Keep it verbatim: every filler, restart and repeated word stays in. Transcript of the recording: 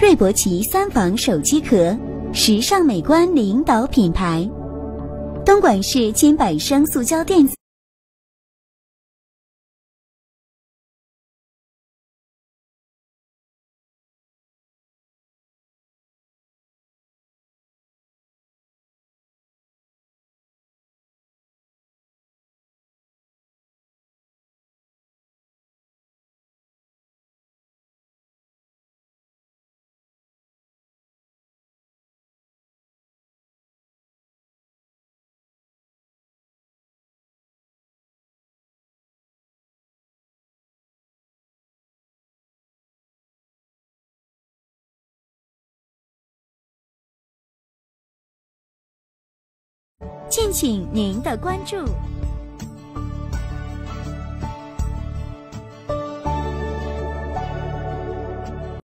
瑞博奇三防手机壳，时尚美观领导品牌。东莞市千百生塑胶电子。敬请您的关注。